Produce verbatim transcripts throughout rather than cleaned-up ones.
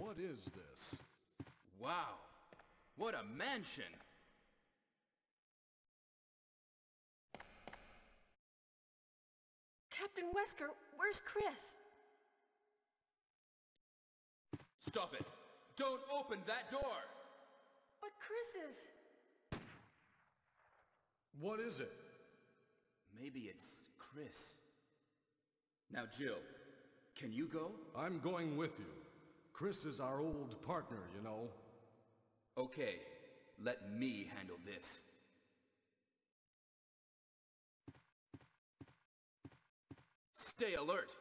What is this? Wow! What a mansion! Captain Wesker, where's Chris? Stop it! Don't open that door! But Chris is... What is it? Maybe it's Chris. Now, Jill, can you go? I'm going with you. Chris is our old partner, you know. Okay, let me handle this. Stay alert!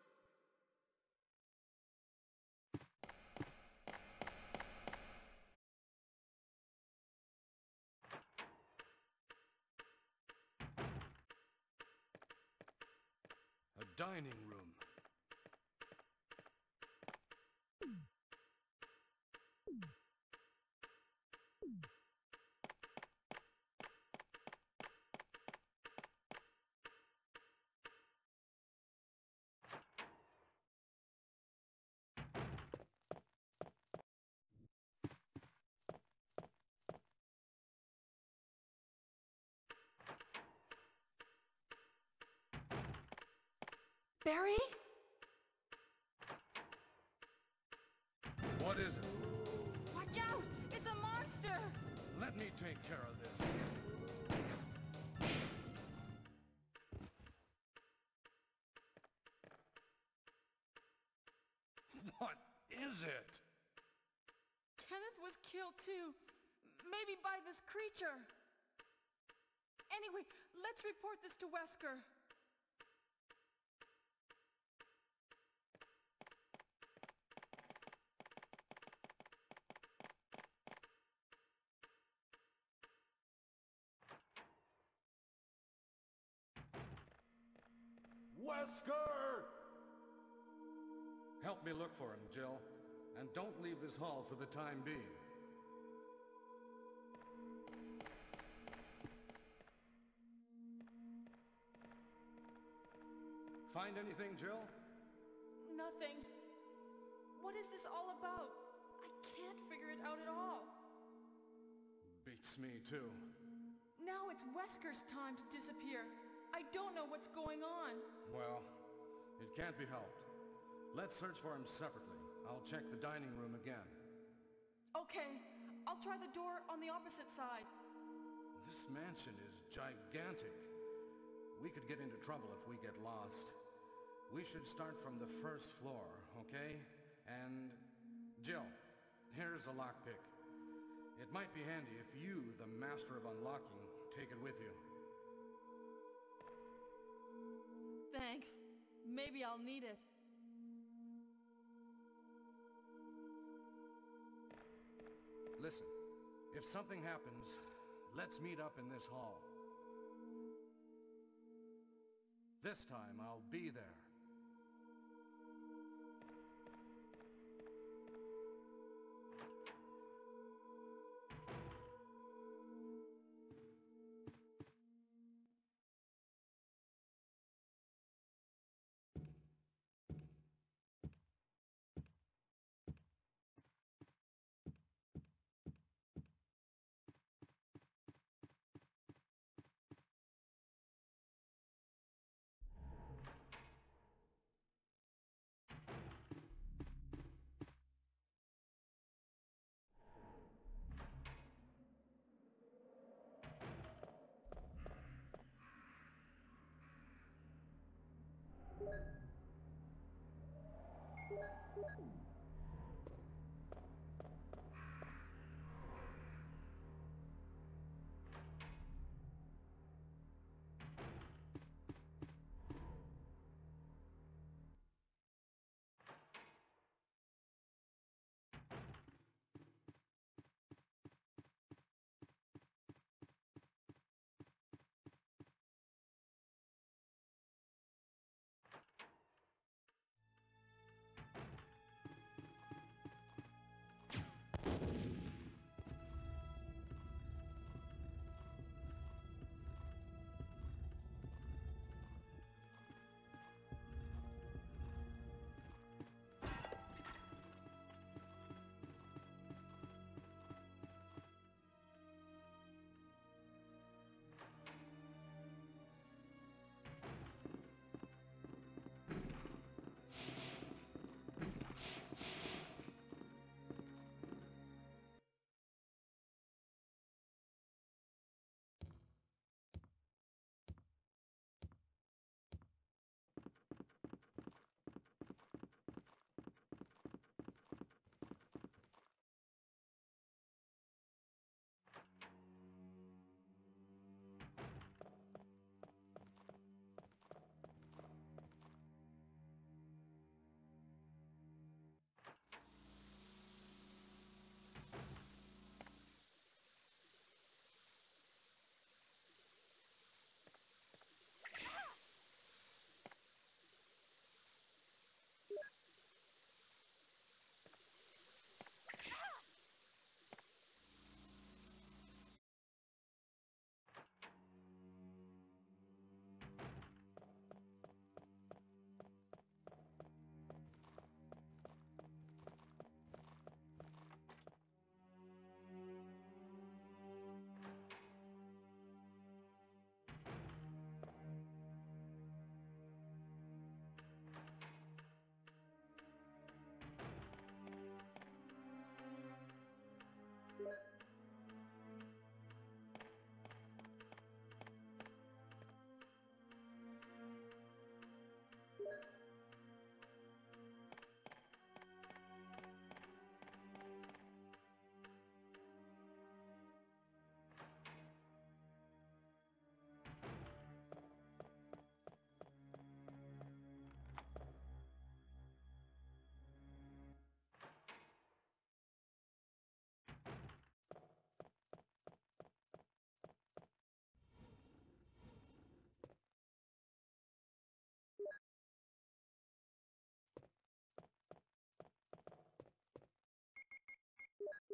A dining room. Barry? What is it? Watch out! It's a monster! Let me take care of this. What is it? Kenneth was killed too. Maybe by this creature. Anyway, let's report this to Wesker. Wesker! Help me look for him, Jill. And don't leave this hall for the time being. Find anything, Jill? Nothing. What is this all about? I can't figure it out at all. Beats me, too. Now it's Wesker's time to disappear. I don't know what's going on. Well, it can't be helped. Let's search for him separately. I'll check the dining room again. Okay, I'll try the door on the opposite side. This mansion is gigantic. We could get into trouble if we get lost. We should start from the first floor, okay? And... Jill, here's a lockpick. It might be handy if you, the master of unlocking, take it with you. Thanks. Maybe I'll need it. Listen, if something happens, let's meet up in this hall. This time, I'll be there.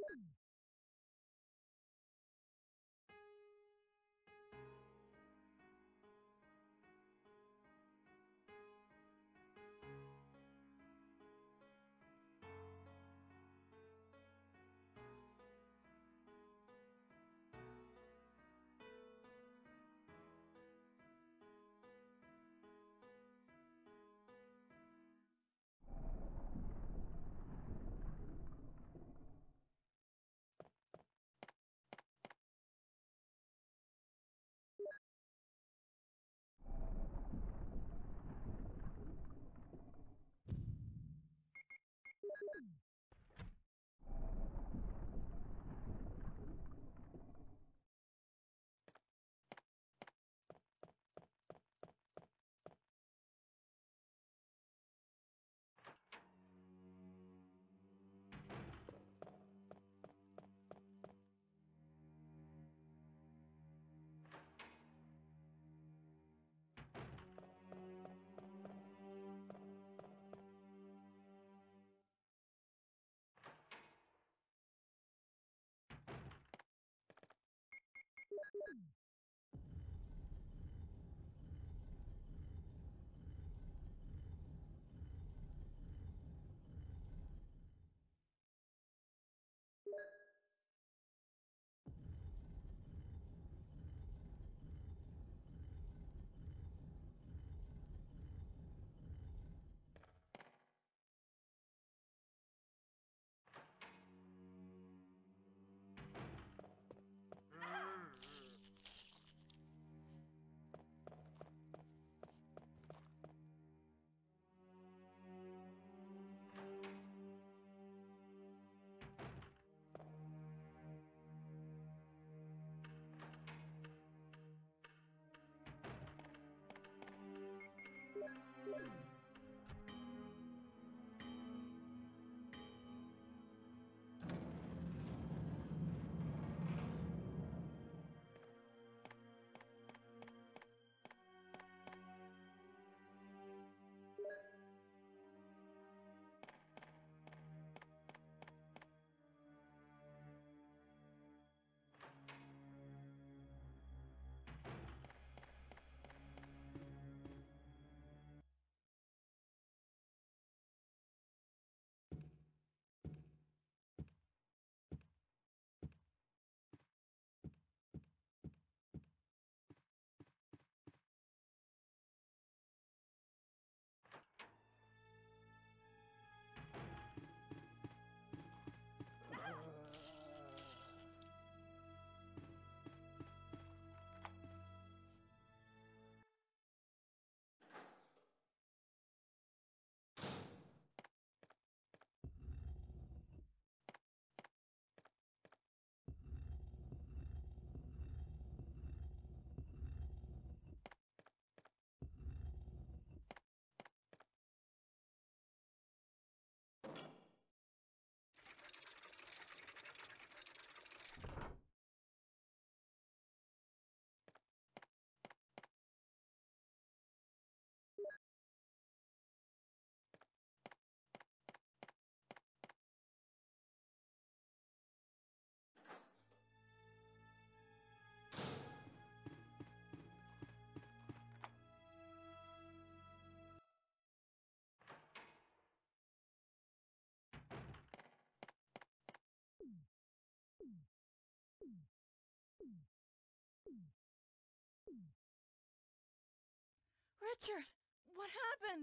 Richard, what happened?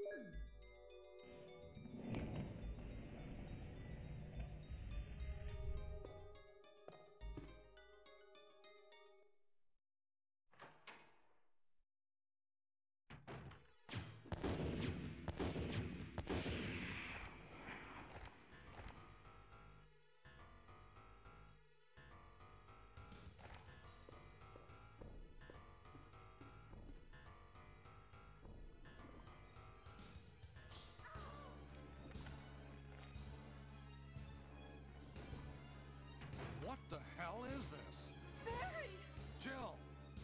What the hell is this? Barry! Jill!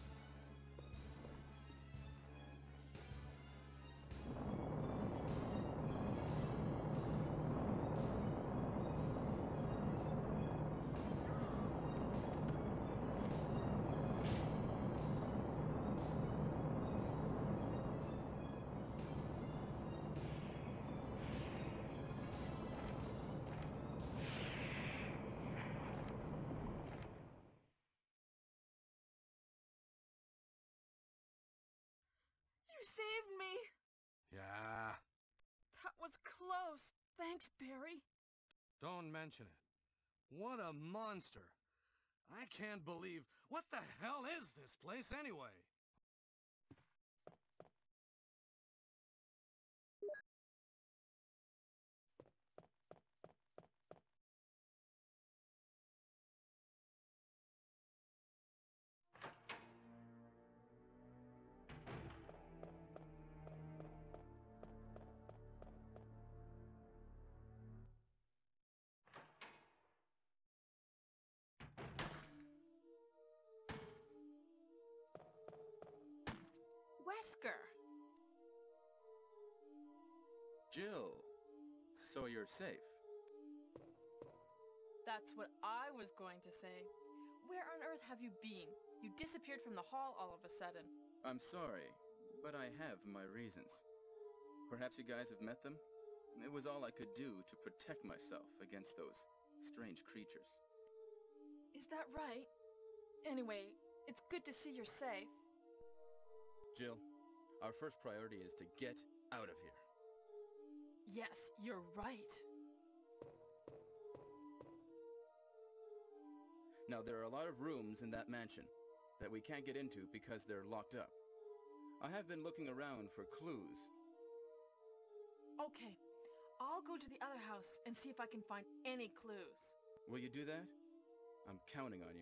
You saved me! Yeah, That was close. Thanks, Barry. don't mention it. What a monster. I can't believe... What the hell is this place anyway? Wesker! Jill, so you're safe. That's what I was going to say. Where on earth have you been? You disappeared from the hall all of a sudden. I'm sorry, but I have my reasons. Perhaps you guys have met them? It was all I could do to protect myself against those strange creatures. Is that right? Anyway, it's good to see you're safe. Jill, our first priority is to get out of here. Yes, you're right. Now, there are a lot of rooms in that mansion that we can't get into because they're locked up. I have been looking around for clues. Okay, I'll go to the other house and see if I can find any clues. Will you do that? I'm counting on you.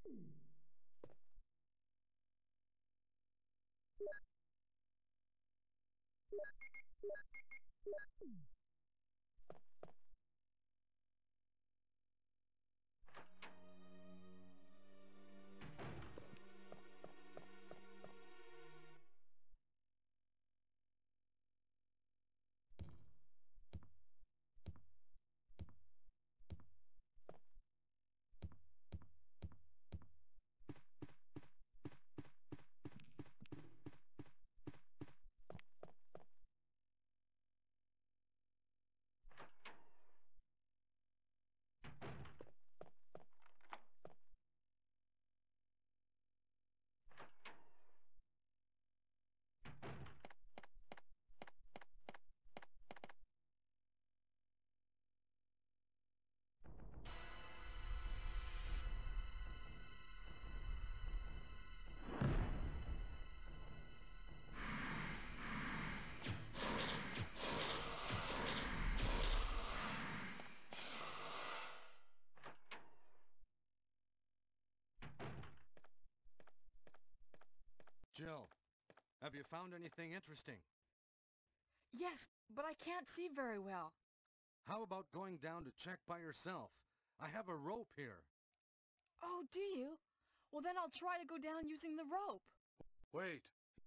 Jill, have you found anything interesting? Yes, but I can't see very well. How about going down to check by yourself? I have a rope here. Oh, do you? Well, then I'll try to go down using the rope. Wait.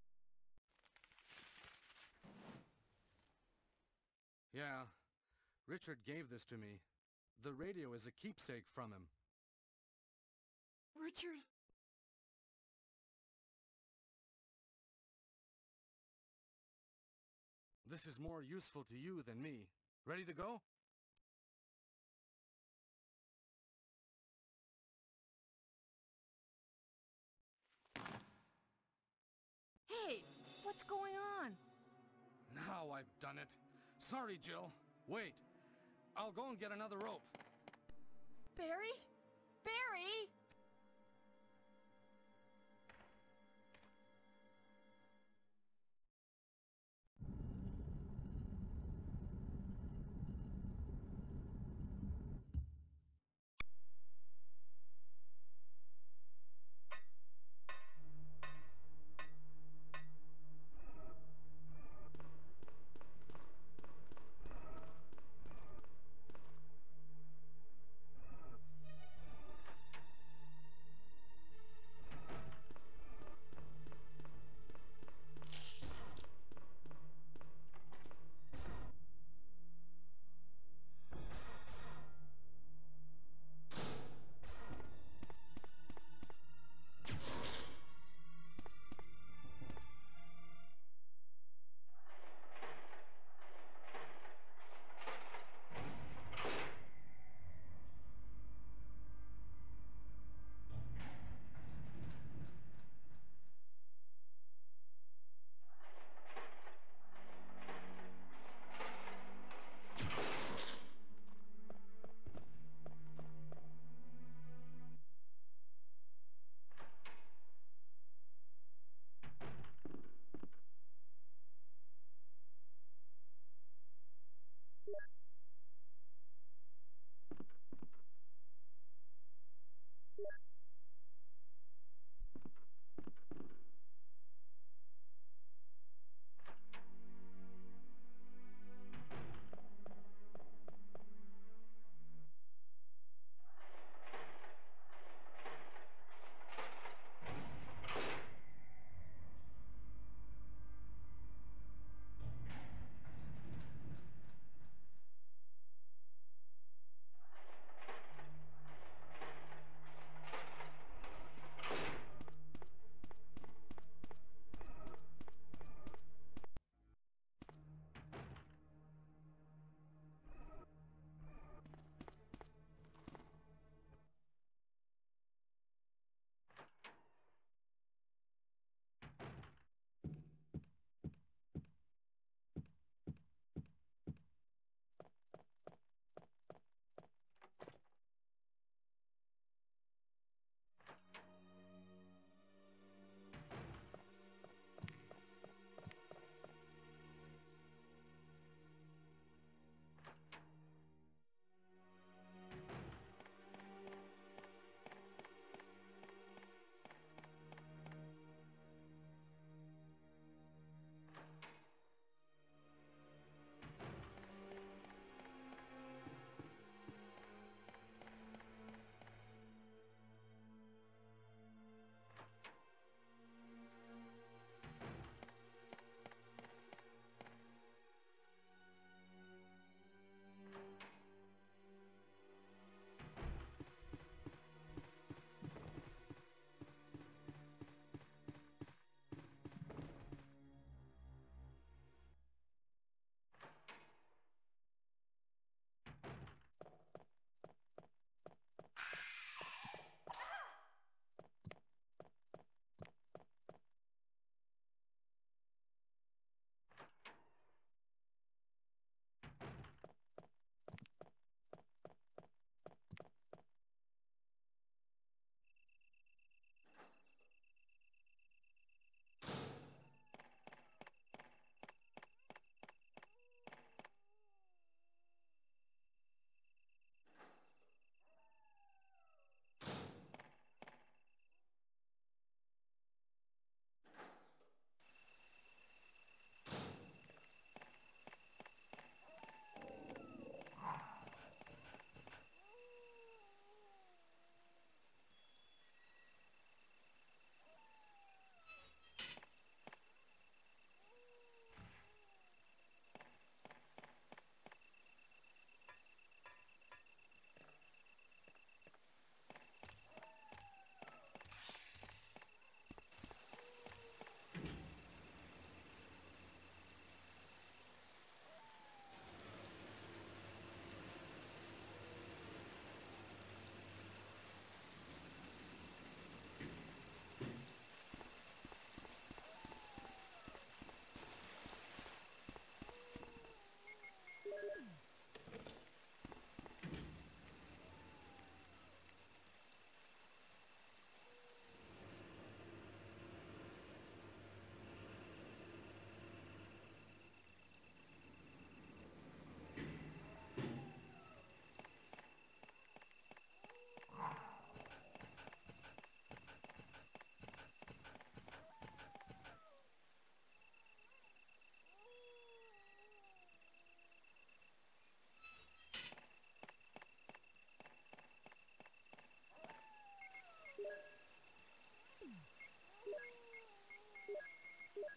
Yeah, Richard gave this to me. The radio is a keepsake from him. Richard? This is more useful to you than me. Ready to go? Hey, what's going on? Now I've done it. Sorry, Jill. Wait. I'll go and get another rope. Barry? Barry?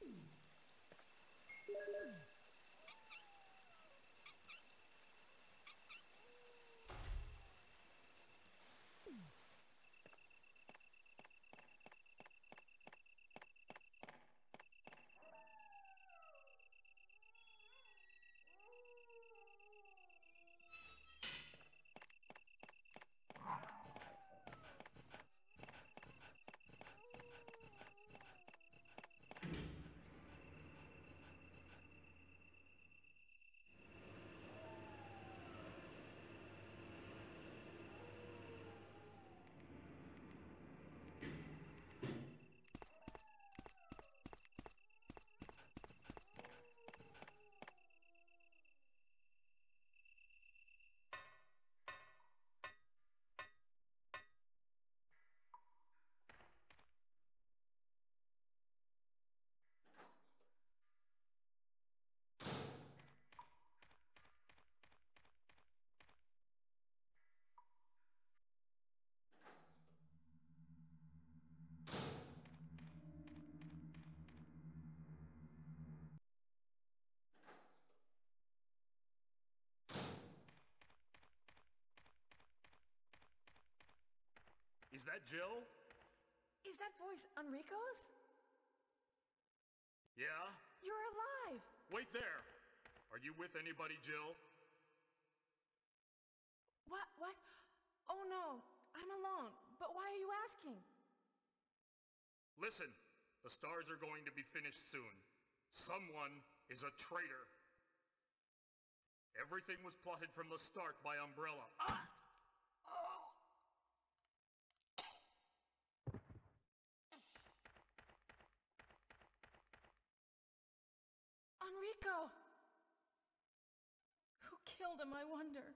Is that Jill? Is that voice Enrico's? Yeah? You're alive! Wait there! Are you with anybody, Jill? What? What? Oh no, I'm alone. But why are you asking? Listen, the stars are going to be finished soon. Someone is a traitor. Everything was plotted from the start by Umbrella. Ah! Enrico! Who killed him, I wonder?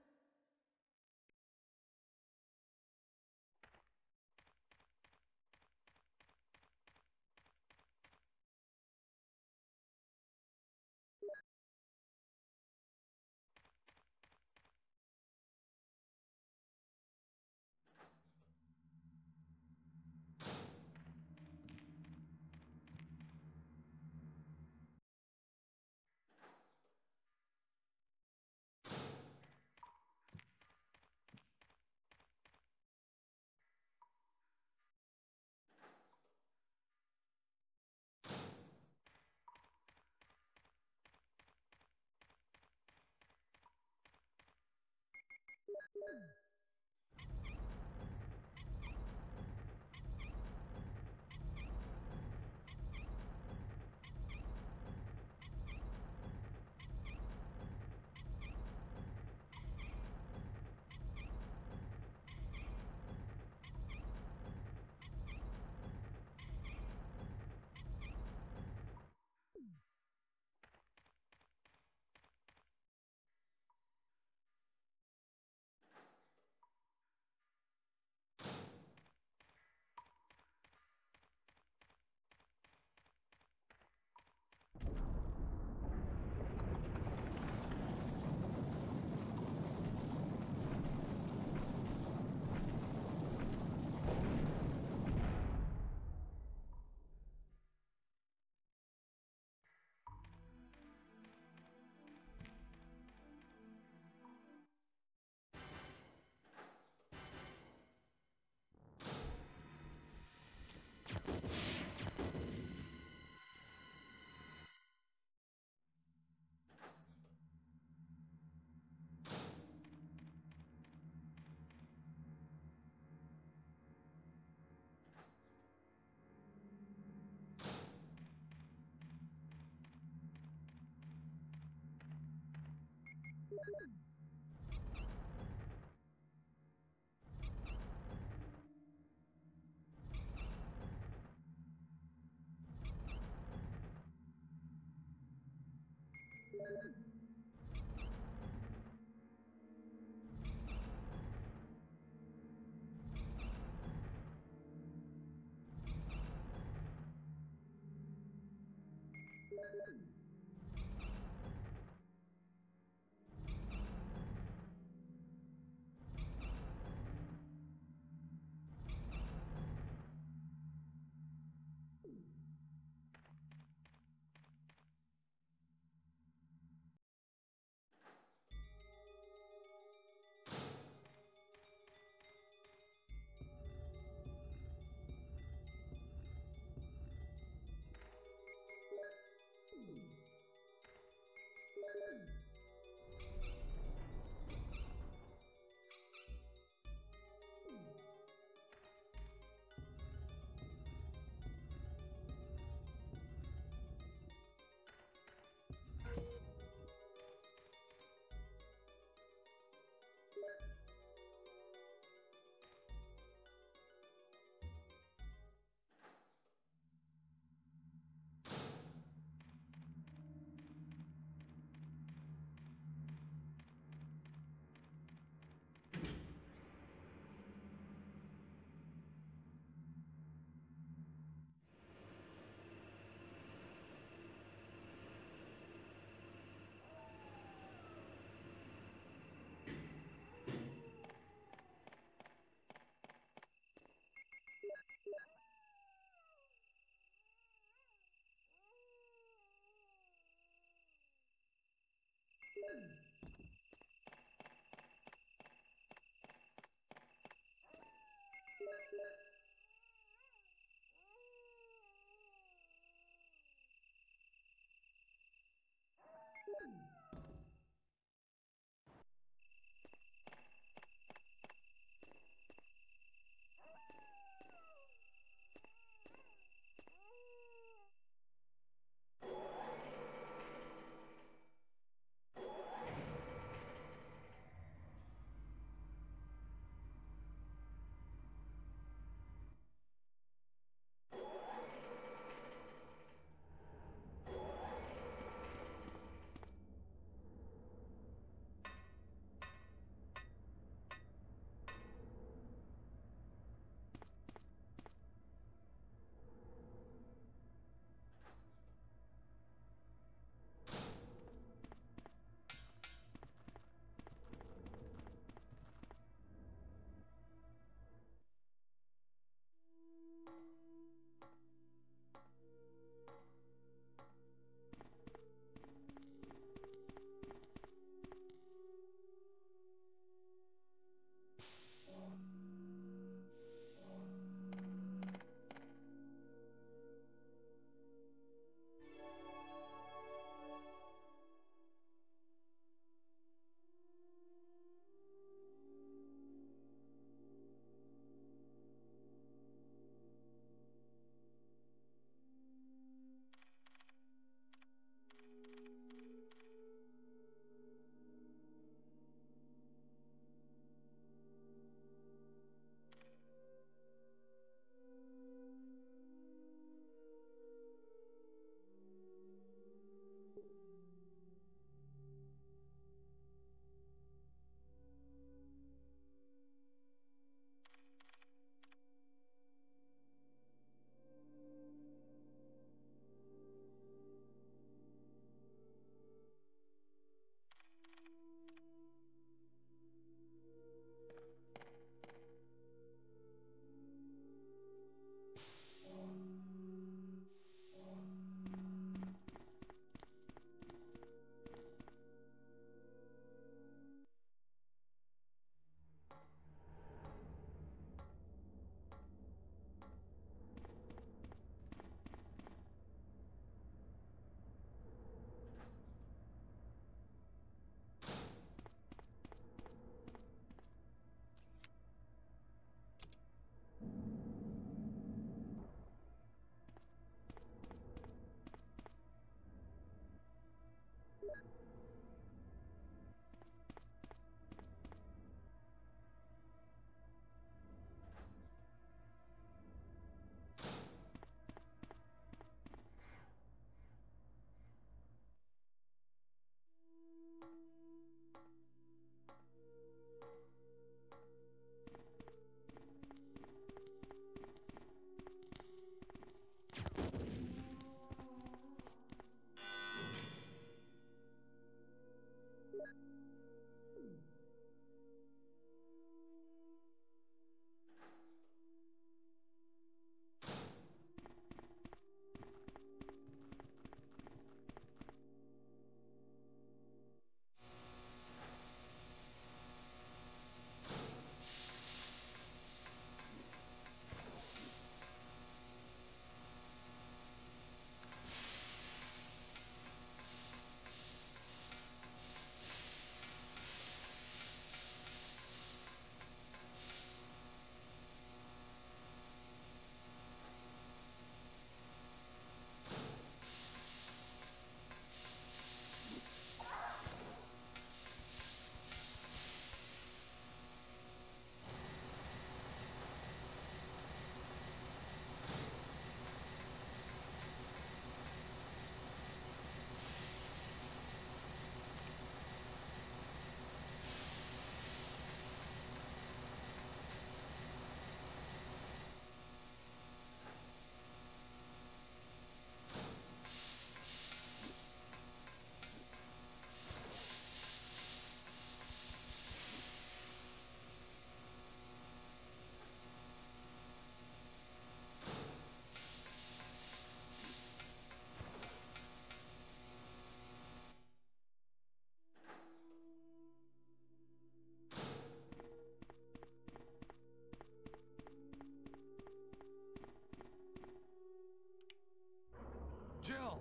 Jill!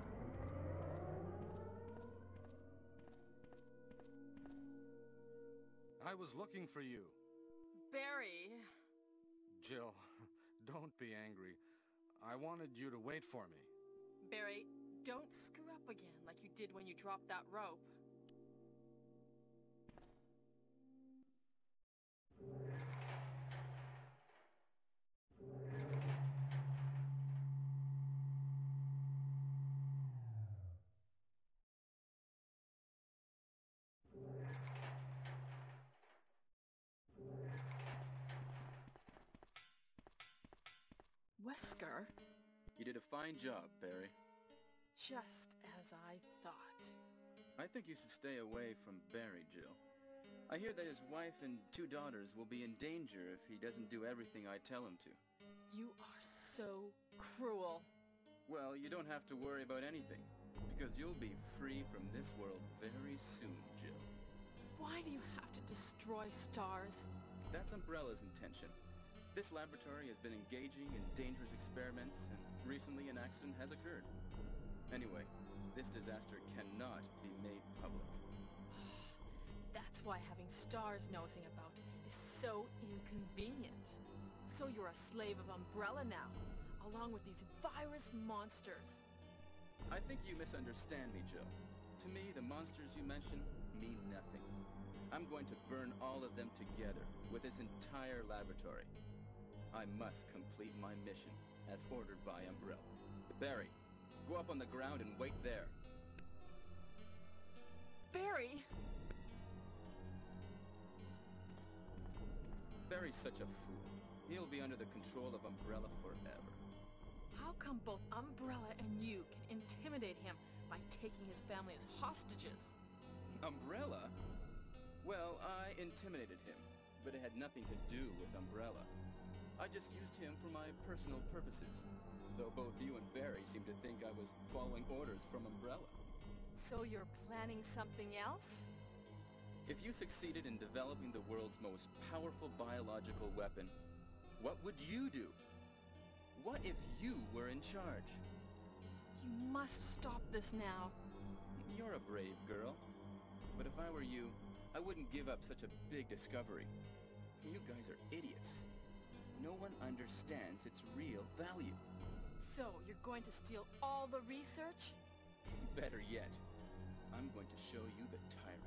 I was looking for you. Barry... Jill, don't be angry. I wanted you to wait for me. Barry, don't screw up again like you did when you dropped that rope. Wesker? You did a fine job, Barry. Just as I thought. I think you should stay away from Barry, Jill. I hear that his wife and two daughters will be in danger if he doesn't do everything I tell him to. You are so cruel. Well, you don't have to worry about anything, because you'll be free from this world very soon, Jill. Why do you have to destroy stars? That's Umbrella's intention. This laboratory has been engaging in dangerous experiments, and recently an accident has occurred. Anyway, this disaster cannot be made public. That's why having stars nosing about is so inconvenient. So you're a slave of Umbrella now, along with these virus monsters. I think you misunderstand me, Jill. To me, the monsters you mention mean nothing. I'm going to burn all of them together with this entire laboratory. I must complete my mission, as ordered by Umbrella. Barry, go up on the ground and wait there. Barry! Barry's such a fool. He'll be under the control of Umbrella forever. How come both Umbrella and you can intimidate him by taking his family as hostages? Umbrella? Well, I intimidated him, but it had nothing to do with Umbrella. I just used him for my personal purposes, though both you and Barry seem to think I was following orders from Umbrella. So you're planning something else? If you succeeded in developing the world's most powerful biological weapon, what would you do? What if you were in charge? You must stop this now. You're a brave girl, but if I were you, I wouldn't give up such a big discovery. You guys are idiots. No one understands its real value. So, you're going to steal all the research? Better yet, I'm going to show you the tyrant.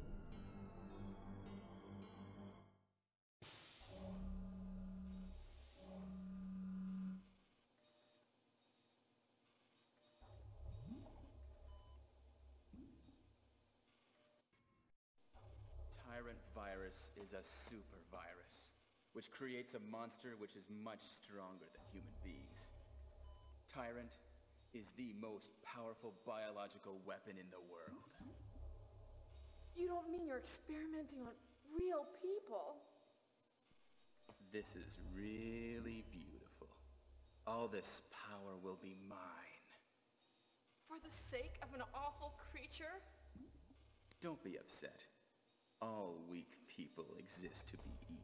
Tyrant virus is a super virus, which creates a monster which is much stronger than human beings. Tyrant is the most powerful biological weapon in the world. You don't mean you're experimenting on real people? This is really beautiful. All this power will be mine. For the sake of an awful creature? Don't be upset. All weak people exist to be eaten.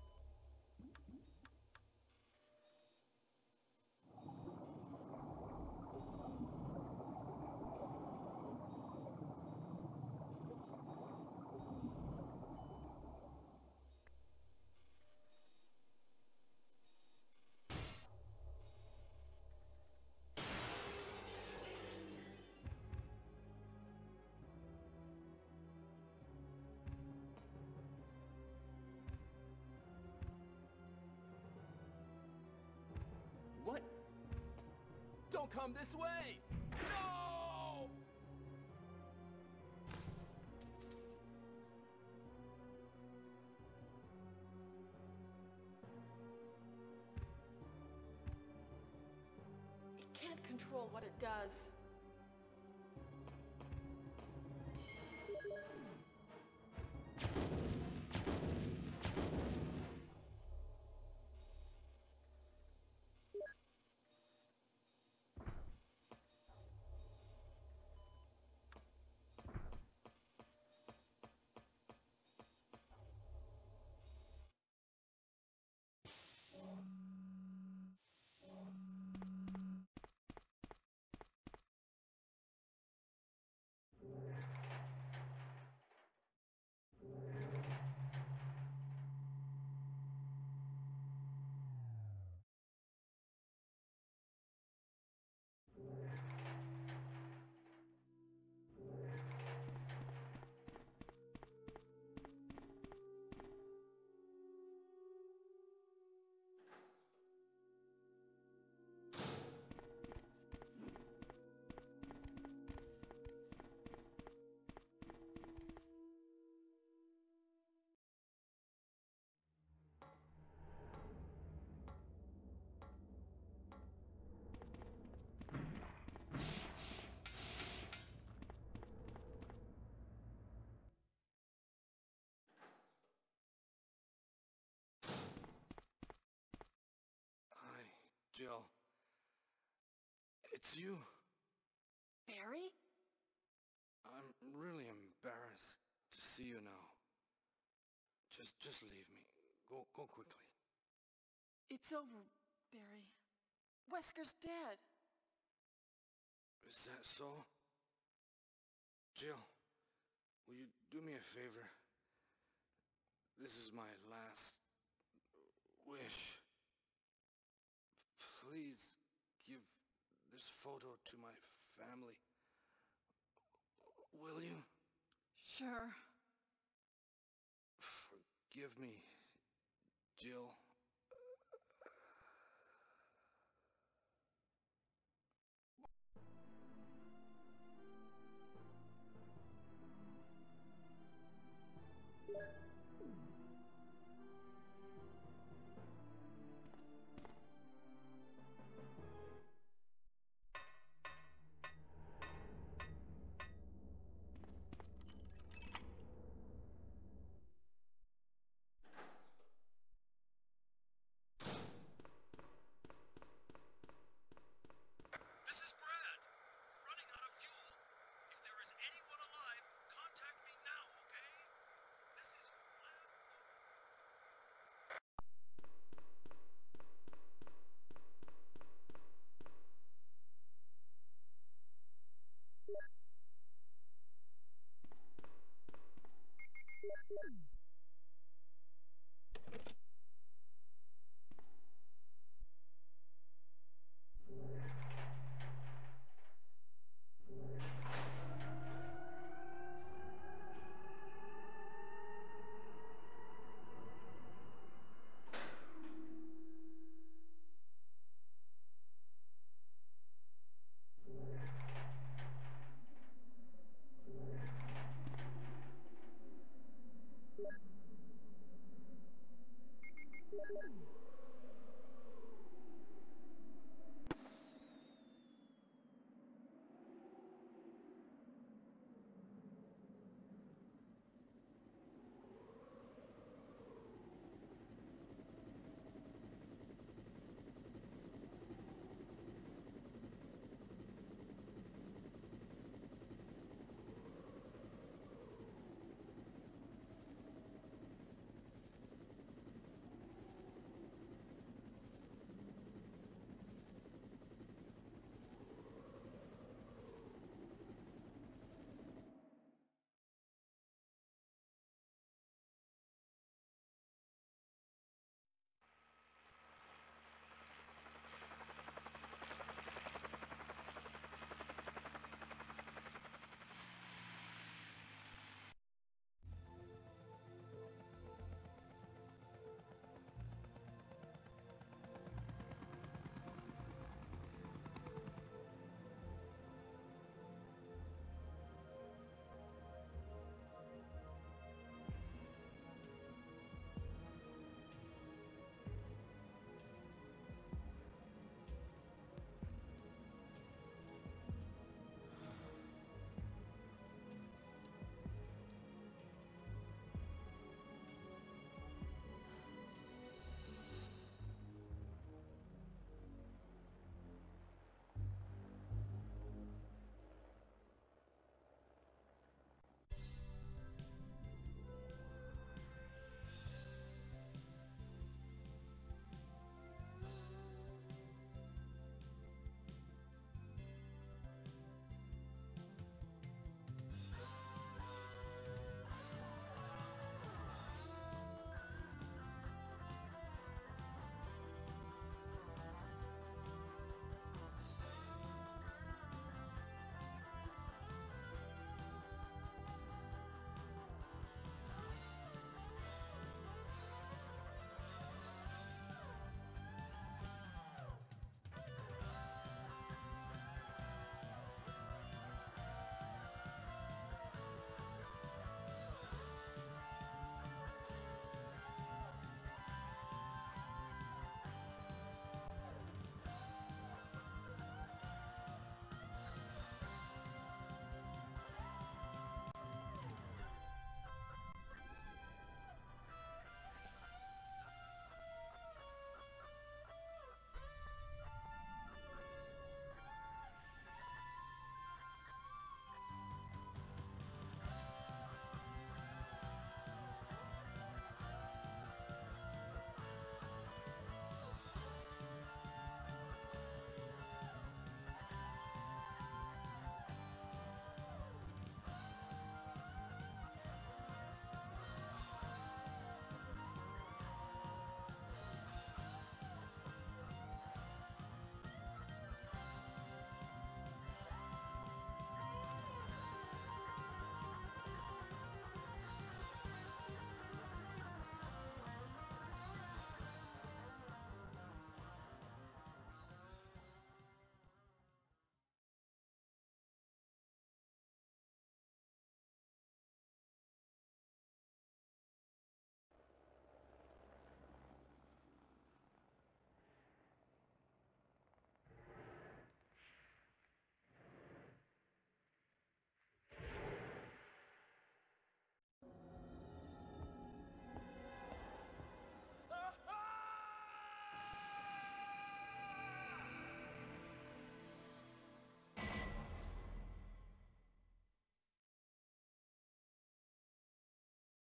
What? Don't come this way! No! It can't control what it does. It's you. Barry? I'm really embarrassed to see you now. Just, just leave me. Go, go quickly. It's over, Barry. Wesker's dead. Is that so? Jill, will you do me a favor? This is my last wish. Please give this photo to my family. Will you? Sure. Forgive me, Jill. This is Brad. Running out of fuel. If there is anyone alive, contact me now, okay? This is your last...